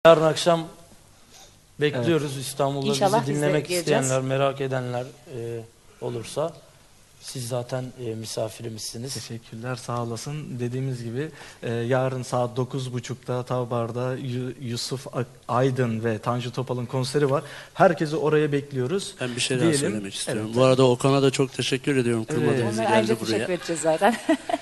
Yarın akşam bekliyoruz, evet. İstanbul'da İnşallah bizi dinlemek isteyenler, merak edenler olursa siz zaten misafirimizsiniz. Teşekkürler, sağ olasın. Dediğimiz gibi yarın saat 9.30'da Tavbar'da Yusuf Aydın ve Tanju Topal'ın konseri var. Herkesi oraya bekliyoruz. Ben bir şey daha söylemek istiyorum. Evet. Bu arada Okan'a da çok teşekkür ediyorum. Kırmadığınızı geldi ayrıca buraya. teşekkür edeceğiz zaten.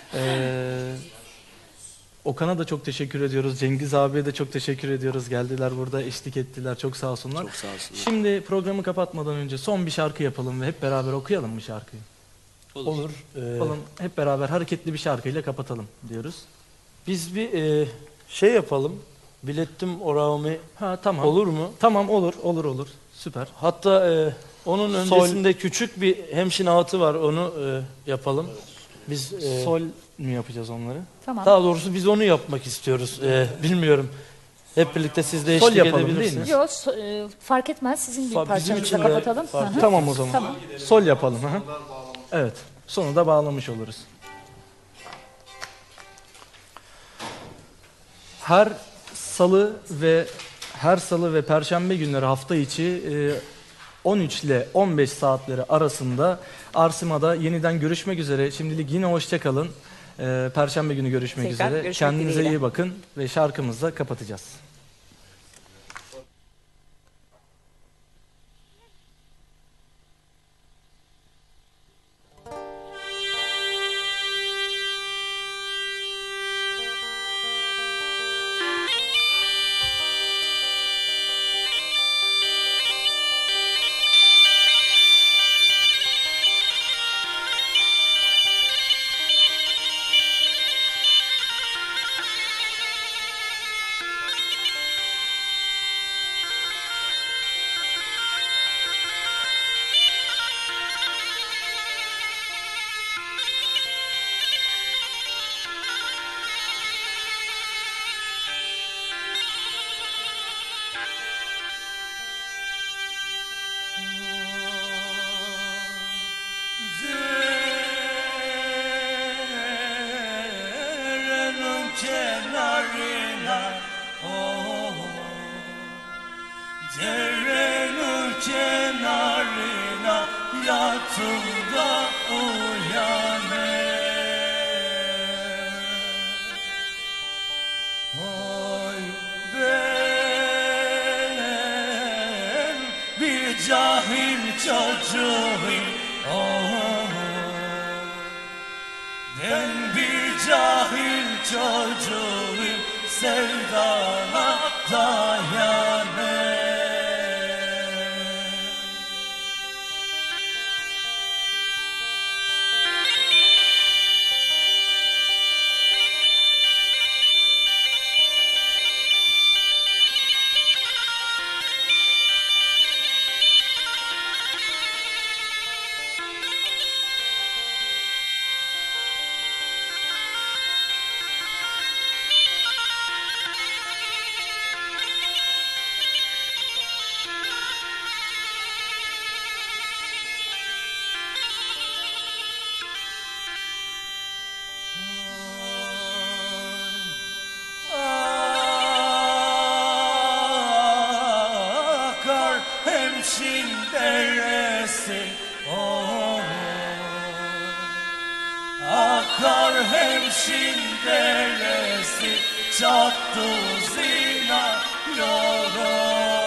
Okan'a da çok teşekkür ediyoruz. Cengiz abiye de çok teşekkür ediyoruz. Geldiler burada, eşlik ettiler. Çok sağ olsunlar. Çok sağ olsunlar. Şimdi programı kapatmadan önce son bir şarkı yapalım ve hep beraber okuyalım mı şarkıyı? Olur. Oğlum, hep beraber hareketli bir şarkıyla kapatalım diyoruz. Biz bir şey yapalım. Bilettim orağımı. Ha, tamam. Olur mu? Tamam, olur. Süper. Hatta onun öncesinde küçük bir hemşinaatı var. Onu yapalım. Biz Sol mu yapacağız onları? Tamam. Daha doğrusu biz onu yapmak istiyoruz. Bilmiyorum. Hep birlikte siz de Sol eşlik yapalım, edebilirsiniz. Yok, fark etmez. Sizin bir Bizim parçanızla için de kapatalım. fark Hı hı. Tamam o zaman. Tamam. Sol yapalım. Hı. Evet. Sonu da bağlamış oluruz. Her salı ve perşembe günleri hafta içi 13 ile 15 saatleri arasında Arsima'da yeniden görüşmek üzere. Şimdilik yine hoşça kalın. Perşembe günü görüşmek Tekrar üzere. görüşmek Kendinize dileğiyle. iyi bakın ve şarkımızla kapatacağız. Derenin kenarına yattım da uyanır. Oy ben bir cahil çocuğum. Ben bir cahil çocuğum, sevdana dayanır. Akar hemşin deresi, akar hemşin deresi, çattı zina yolu.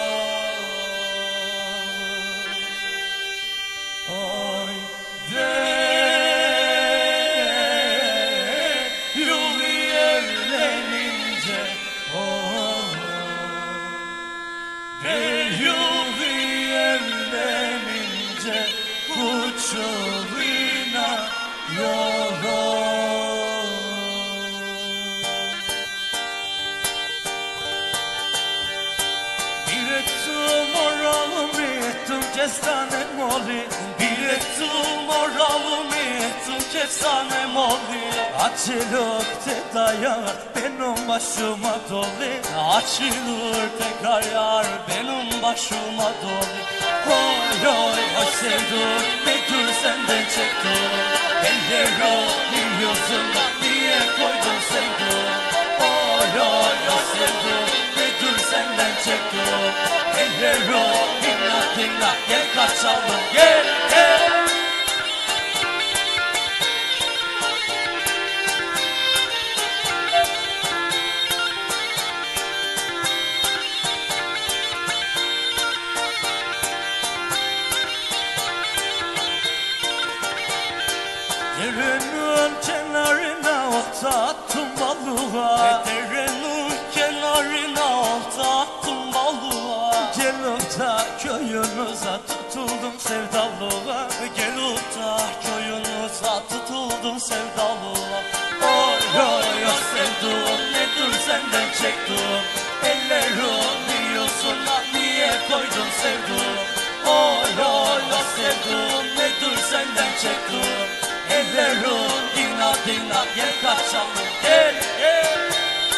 Oy de yolu evlenince, yolu evlenince uçurina yolu. Bir ettim oralım ettim kestane moli, bir ettim oralım ettim kestane moli. Açılır tekrar yar benim başıma dolu, açılır tekrar yar benim başıma dolu. Oy oy oy sevdim ne gül senden çektim, ellerin yüzünden niye koydun sevdim. Oy oy oy sevdim ne gül senden çektim. Ellerim dinle dinle gel kaçalım gel gel. Derenin kenarına olta attım balığa. Derenin kenarına olta attım balığa. Gelip da köyünüze tutuldum sevdalığa. Gelip da köyünüze tutuldum sevdalığa. Oy oy o sevduğum nedir senden çektim. Ellerim diyorsun lan niye koydun sevduğum. Oy oy o sevduğum nedir senden çektim. Ellerim dina dina gel kaçalım gel gel.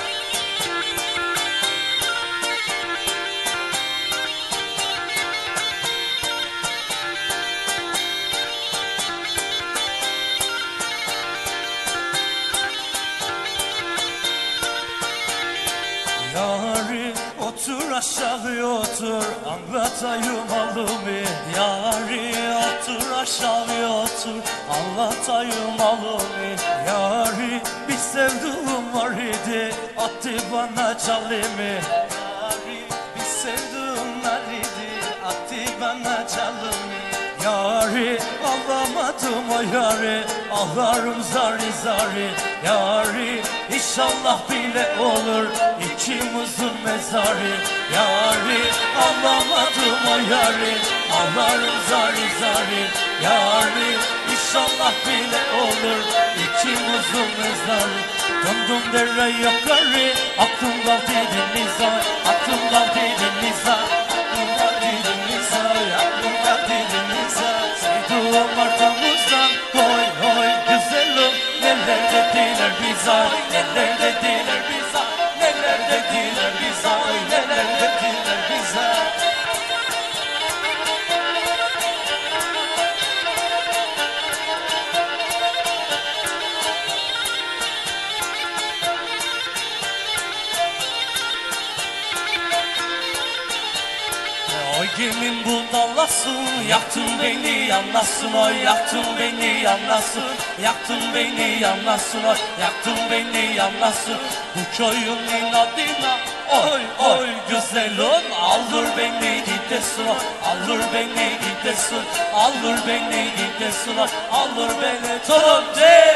Yari otur aşağı otur anlatayım halımı. Yari otur aşağı otur anlatayım halımı. Yari bir sevduğum var idi attı bana çalımı. Yari bir sevduğum var idi attı bana çalımı. Yari ağlamadım o yari ağlarım zari zari. Yari inşallah bile olur ikimizin mezarı. Yari ağlamadım o yari ağlarım zari zari. Yari inşallah bile olur ikimizin mezarı. Döndüm dere yukarı aklım kaldı denize. Aklım kaldı denize. Aklım kaldı denize. Aklım kaldı denize. Sevduğum arkamızdan koy koy güzelim. Neler dediler bize. Neler dediler bize. Neler dediler bize. Neler dediler bize. Oy gemin budalasın, yaktın beni yanlasın. Oy yaktın beni yanlasın, yaktın beni yanlasın. Oy yaktın beni yanlasın. Bu köyün inadına oy oy güzelim. Aldır beni gidesin, aldır beni gidesin. Aldır beni gidesin, aldır beni tut de.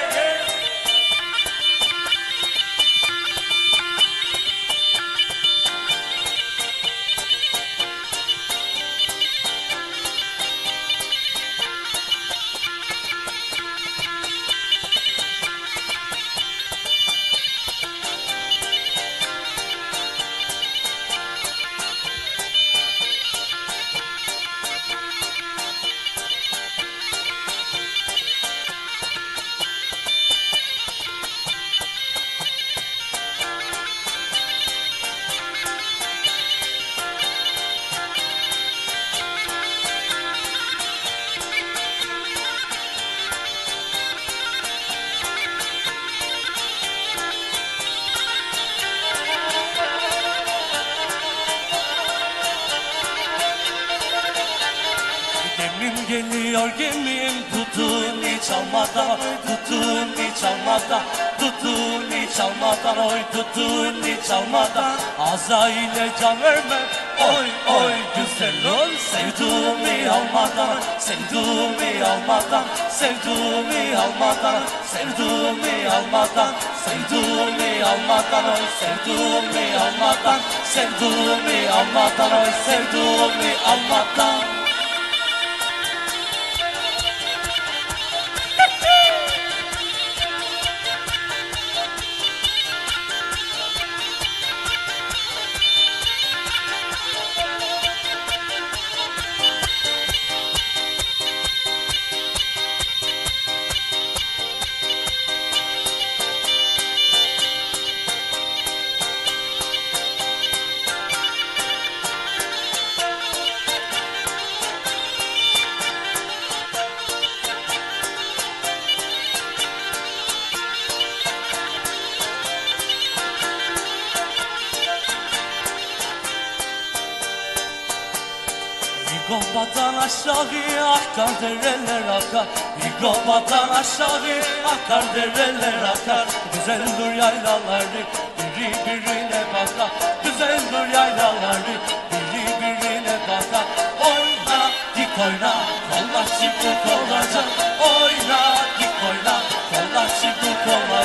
Gemim geliyor gemim tutun çalmadan. Tutun çalmadan. Tutun çalmadan. Oy tutun çalmadan. Azrail'e can verme. Oy oy güzelim. Sevduğumu almadan. Sevduğumu almadan. Sevduğumu almadan. Sevduğumu almadan. Sevduğumu almadan. Oy sevduğumu almadan. Sevduğumu almadan. Oy sevduğumu almadan. İgobadan aşağı akar dereler akar. İgobadan aşağı akar dereler akar. Güzeldir yaylaları biri birine bakar. Güzeldir yaylaları biri birine bakar. Oyna dik oyna kollar çiftlik olacak. Oyna dik oyna kollar çiftlik olacak.